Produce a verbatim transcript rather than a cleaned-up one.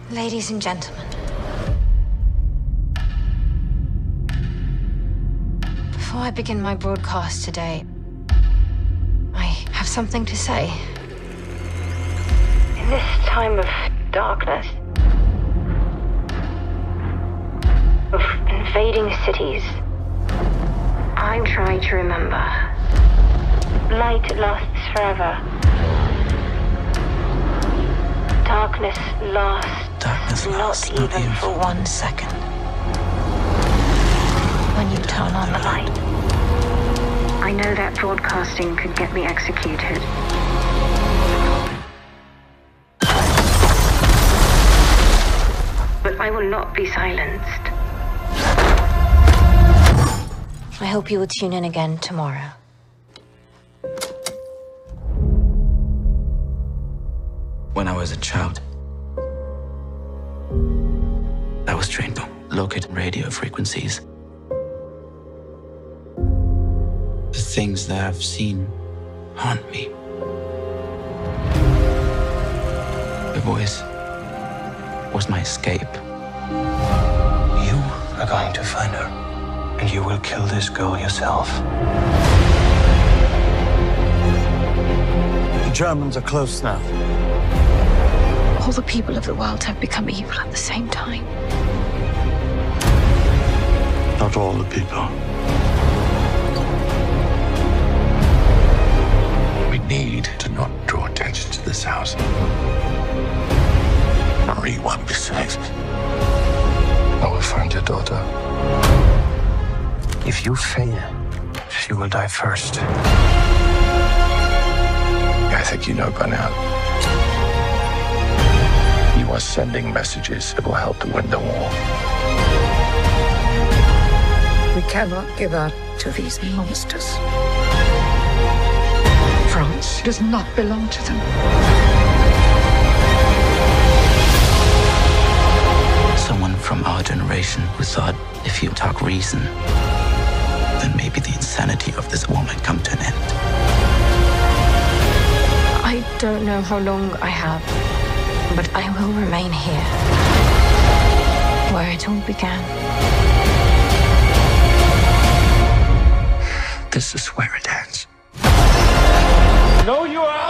Ladies and gentlemen, before I begin my broadcast today, I have something to say. In this time of darkness, of invading cities, I try to remember. Light lasts forever. Darkness lasts, Darkness lasts not, not even even for one second. When you turn on the light, I know that broadcasting could get me executed. But I will not be silenced. I hope you will tune in again tomorrow. When I was a child, I was trained to locate radio frequencies. The things that I've seen haunt me. The voice was my escape. You are going to find her, and you will kill this girl yourself. The Germans are close now. All the people of the world have become evil at the same time. Not all the people. We need to not draw attention to this house. Marie won't be safe. I will find your daughter. If you fail, she will die first. I think you know by now. You are sending messages that will help to win the war. We cannot give out to these monsters. France does not belong to them. Someone from our generation who thought if you talk reason, then maybe the insanity of this woman come to an end. I don't know how long I have, but I will remain here, where it all began. This is where it ends. No, you are